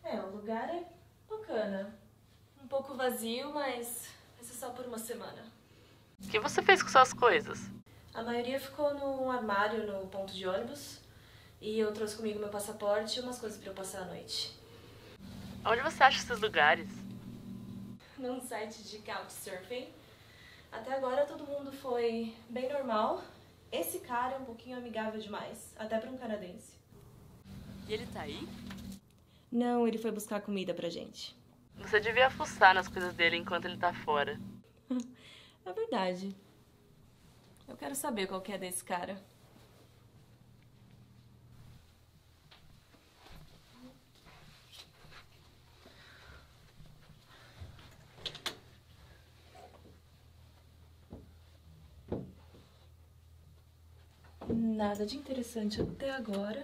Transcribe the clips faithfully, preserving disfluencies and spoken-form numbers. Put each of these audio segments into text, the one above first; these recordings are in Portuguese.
É, o lugar é bacana. Um pouco vazio, mas vai ser só por uma semana. O que você fez com suas coisas? A maioria ficou num armário no ponto de ônibus. E eu trouxe comigo meu passaporte e umas coisas pra eu passar a noite. Onde você acha esses lugares? Num site de couchsurfing. Até agora todo mundo foi bem normal. Esse cara é um pouquinho amigável demais, até pra um canadense. E ele tá aí? Não, ele foi buscar comida pra gente. Você devia fuçar nas coisas dele enquanto ele tá fora. É verdade. Eu quero saber qual que é desse cara. Nada de interessante até agora.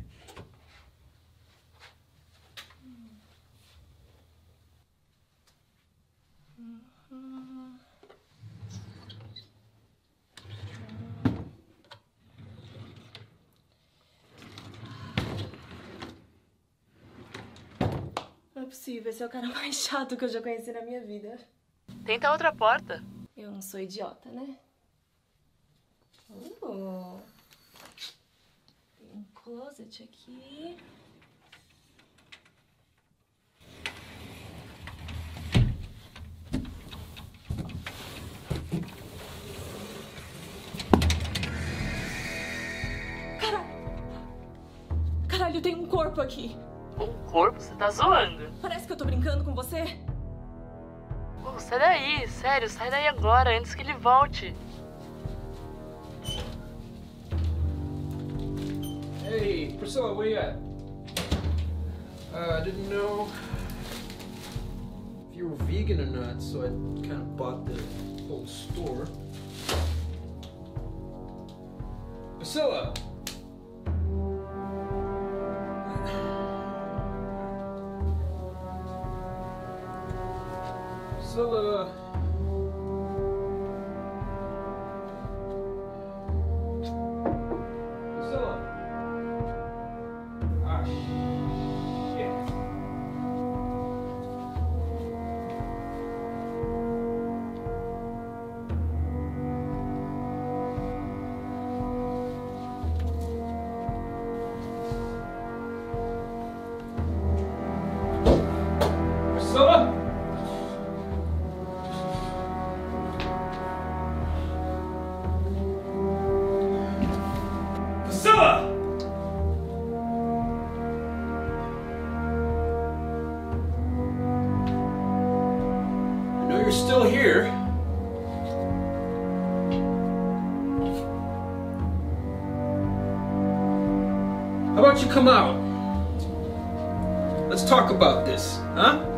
Não é possível, esse é o cara mais chato que eu já conheci na minha vida. Tenta a outra porta. Eu não sou idiota, né? Uh, tem um closet aqui. Caralho! Caralho, tem um corpo aqui. Um corpo? Você tá zoando? Parece que eu tô brincando com você. Pô, sai daí, sério, sai daí agora, antes que ele volte. Hey, Priscilla, where you at? Uh, I didn't know if you were vegan or not, so I kind of bought the whole store. Priscilla! Priscilla! Priscilla! Ah, shit. Priscilla? Priscilla! I know you're still here. How about you come out? Let's talk about this, huh?